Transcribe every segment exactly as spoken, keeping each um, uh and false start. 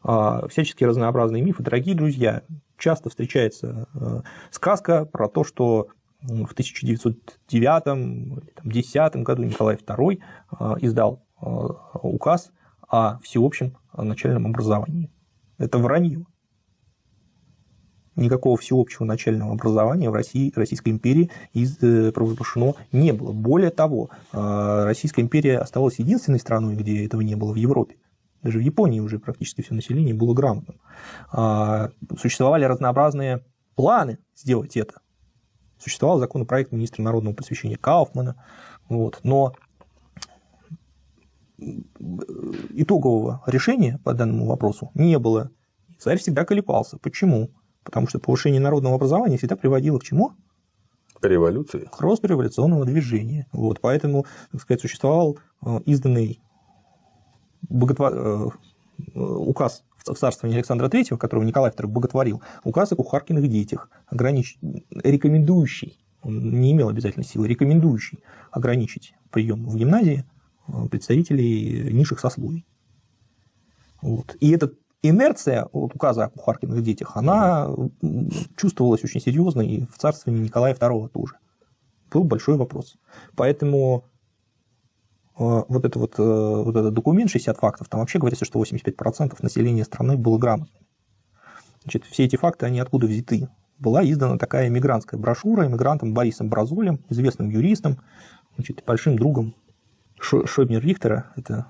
всяческие разнообразные мифы. Дорогие друзья, часто встречается сказка про то, что в тысяча девятьсот девятом или тысяча девятьсот десятом году Николай второй издал указ о всеобщем начальном образовании. Это вранье. Никакого всеобщего начального образования в России, Российской империи провозглашено не было. Более того, Российская империя осталась единственной страной, где этого не было в Европе. Даже в Японии уже практически все население было грамотным. Существовали разнообразные планы сделать это. Существовал законопроект министра народного просвещения Кауфмана. Вот, но итогового решения по данному вопросу не было. Царь всегда колебался. Почему? Потому что повышение народного образования всегда приводило к чему? К революции. К росту революционного движения. Вот, поэтому, так сказать, существовал изданный боготвор... указ в царствовании Александра Третьего, которого Николай второй боготворил, указ о кухаркиных детях, огранич... рекомендующий, он не имел обязательной силы, рекомендующий ограничить прием в гимназии представителей низших сословий. Вот. И этот инерция вот, указа о кухаркиных детях, она чувствовалась очень серьезно и в царствовании Николая второго тоже. Был большой вопрос. Поэтому вот, это вот, вот этот документ шестьдесят фактов, там вообще говорится, что восемьдесят пять процентов населения страны было грамотным. Значит, все эти факты, они откуда взяты? Была издана такая эмигрантская брошюра эмигрантом Борисом Бразолем, известным юристом, значит, большим другом Шойбнер-Рихтера, это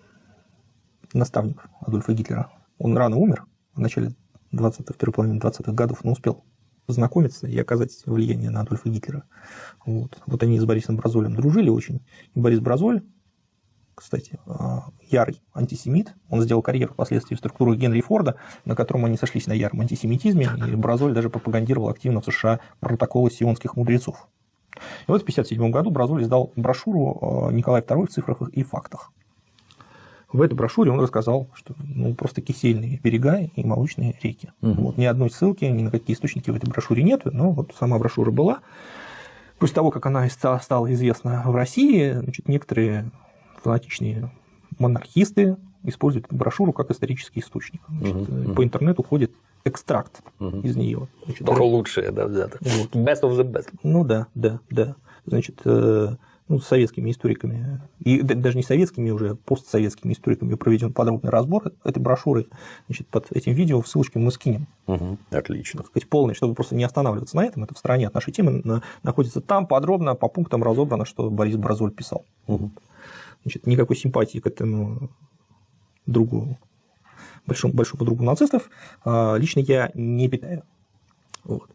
наставник Адольфа Гитлера. Он рано умер в начале двадцатых, в первой половине двадцатых годов, но успел познакомиться и оказать влияние на Адольфа Гитлера. Вот, вот они с Борисом Бразолем дружили очень. И Борис Бразоль, кстати, ярый антисемит, он сделал карьеру впоследствии в структурах Генри Форда, на котором они сошлись на яром антисемитизме, и Бразоль даже пропагандировал активно в США протоколы сионских мудрецов. И вот в тысяча девятьсот пятьдесят седьмом году Бразоль издал брошюру «Николай второй в цифрах и фактах». В этой брошюре он рассказал, что ну, просто кисельные берега и молочные реки. Угу. Вот, ни одной ссылки, ни на какие источники в этой брошюре нет, но вот сама брошюра была. После того, как она стала известна в России, значит, некоторые фанатичные монархисты используют эту брошюру как исторический источник. Значит, угу. По интернету ходит экстракт угу. из нее. Значит, только лучшее, да, взято. Вот. Best of the best. Ну да, да, да. Значит, ну, с советскими историками, и даже не советскими, уже постсоветскими историками проведен подробный разбор этой брошюры. Значит, под этим видео в ссылочке мы скинем. Угу, отлично. Так сказать, полный, чтобы просто не останавливаться на этом, это в стороне от нашей темы, находится там подробно, по пунктам разобрано, что Борис Бразоль писал. Угу. Значит, никакой симпатии к этому другу, большому, большому другу нацистов лично я не питаю. Вот.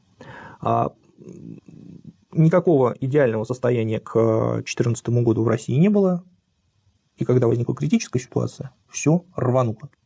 Никакого идеального состояния к две тысячи четырнадцатому году в России не было, и когда возникла критическая ситуация, все рвануло.